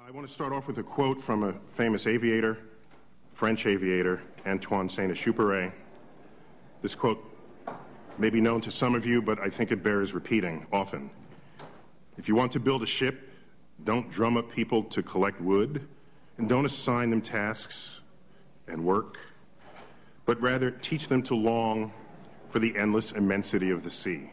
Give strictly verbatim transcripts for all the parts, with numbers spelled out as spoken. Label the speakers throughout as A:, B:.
A: I want to start off with a quote from a famous aviator, French aviator, Antoine Saint-Exupéry. This quote may be known to some of you, but I think it bears repeating often. If you want to build a ship, don't drum up people to collect wood, and don't assign them tasks and work, but rather teach them to long for the endless immensity of the sea.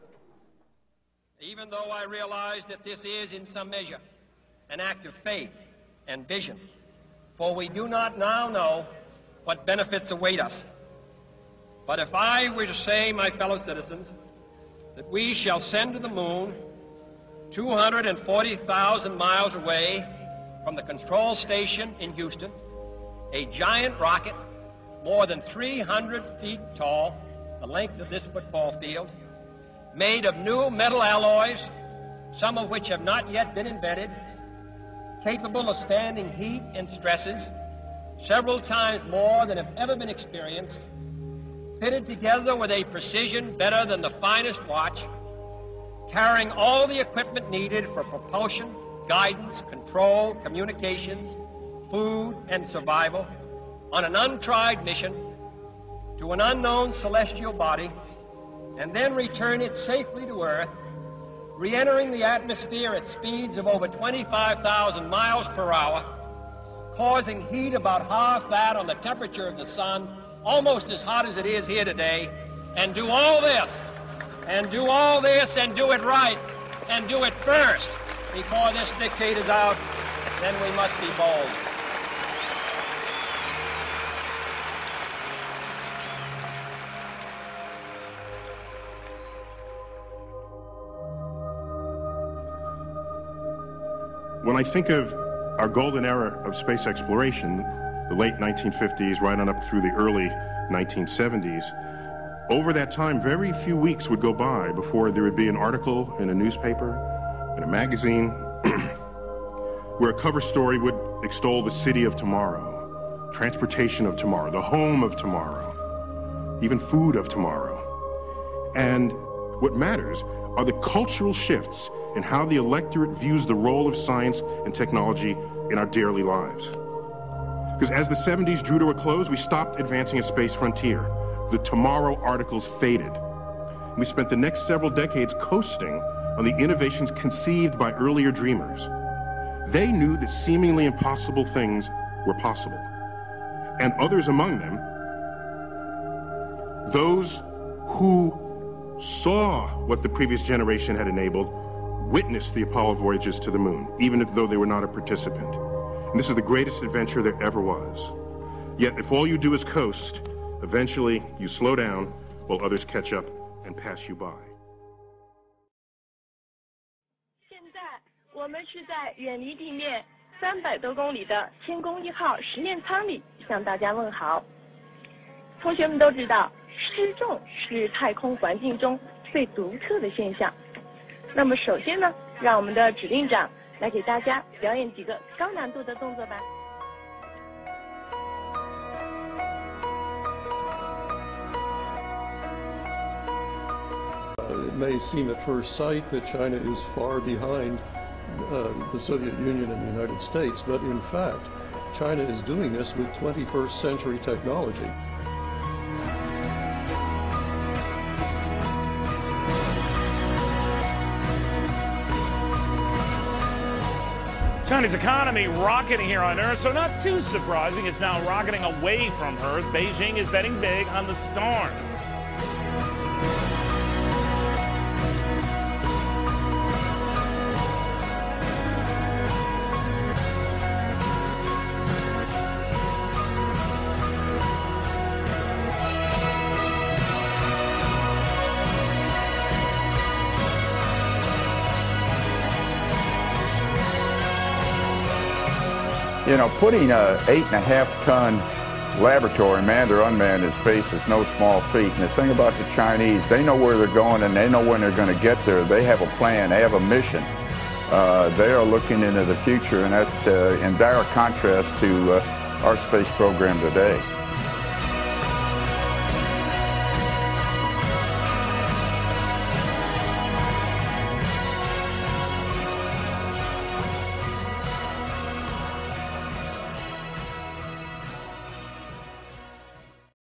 B: Even though I realize that this is, in some measure, an act of faith and vision, for we do not now know what benefits await us. But if I were to say, my fellow citizens, that we shall send to the moon two hundred forty thousand miles away from the control station in Houston, a giant rocket more than three hundred feet tall, the length of this football field, made of new metal alloys, some of which have not yet been invented, capable of standing heat and stresses several times more than have ever been experienced, fitted together with a precision better than the finest watch, carrying all the equipment needed for propulsion, guidance, control, communications, food, and survival, on an untried mission to an unknown celestial body, and then return it safely to Earth, re-entering the atmosphere at speeds of over twenty-five thousand miles per hour, causing heat about half that on the temperature of the sun, almost as hot as it is here today, and do all this, and do all this, and do it right, and do it first. Before this decade is out, then we must be bold.
A: When I think of our golden era of space exploration, the late nineteen fifties, right on up through the early nineteen seventies, over that time, very few weeks would go by before there would be an article in a newspaper, in a magazine, where a cover story would extol the city of tomorrow, transportation of tomorrow, the home of tomorrow, even food of tomorrow. And what matters are the cultural shifts in how the electorate views the role of science and technology in our daily lives. Because as the seventies drew to a close, we stopped advancing a space frontier. The tomorrow articles faded. We spent the next several decades coasting on the innovations conceived by earlier dreamers. They knew that seemingly impossible things were possible. And others among them, those who saw what the previous generation had enabled, witnessed the Apollo voyages to the moon, even if though they were not a participant. And this is the greatest adventure there ever was. Yet if all you do is coast, eventually you slow down while others catch up and pass you by.
C: 现在我们是在远离地面三百多公里的天宫一号实验舱里向大家问好。同学们都知道，失重是太空环境中最独特的现象。那么首先呢，让我们的指令长来给大家表演几个高难度的动作吧。
D: It may seem at first sight that China is far behind uh, the Soviet Union and the United States, but in fact, China is doing this with twenty-first century technology.
E: China's economy rocketing here on Earth, so not too surprising, it's now rocketing away from Earth. Beijing is betting big on the stars.
F: You know, putting a eight and a half ton laboratory, manned or unmanned, in space is no small feat. And the thing about the Chinese, they know where they're going and they know when they're going to get there. They have a plan, they have a mission. Uh, they are looking into the future, and that's uh, in dire contrast to uh, our space program today.